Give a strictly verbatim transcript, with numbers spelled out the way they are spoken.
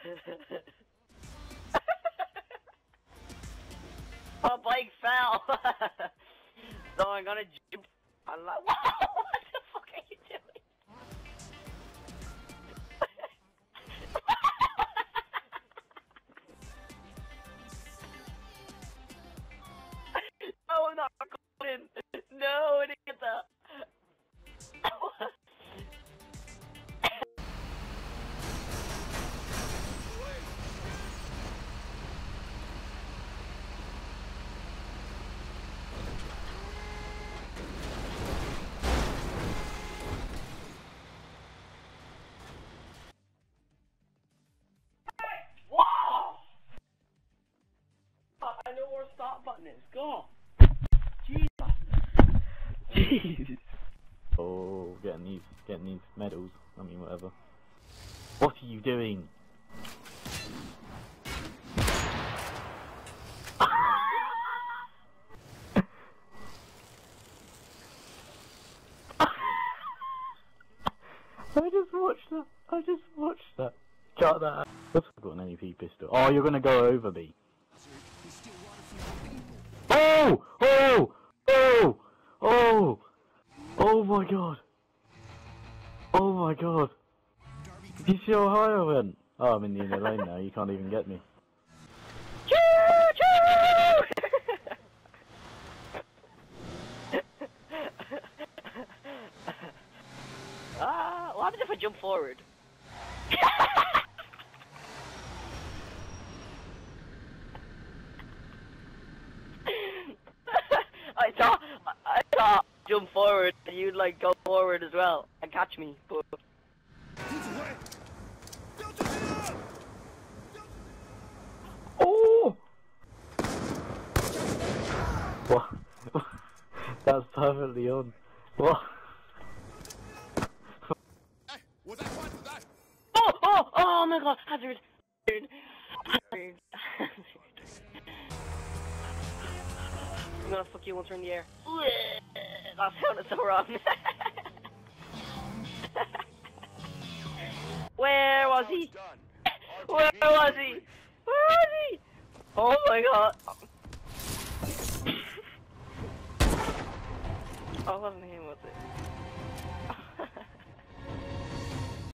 My bike fell. So I'm gonna jump. I'm like, wow, what the fuck are you doing? No, I'm not recording. No, I didn't get that. I know where the start button is. Go. Jesus. Jeez. Oh, getting these, getting these medals. I mean, whatever. What are you doing? I just watched that. I just watched that. Cut that out. I've got an A P pistol. Oh, you're gonna go over me. Oh! Oh! Oh! Oh! Oh my god! Oh my god! Did you see how high I went? Oh, I'm in the inner lane now, you can't even get me. Choo choo! Ah, what happens if I jump forward? I thought, I thought jump forward and you'd like go forward as well and catch me, but... Oh! What? That's perfectly on. What? Oh, oh, oh my god, hazard, hazard, hazard, hazard. I'm gonna fuck you once we're in the air. That sounded so wrong. Where was he? Where was he? Where was he? Oh my god. Oh, it wasn't him, was it?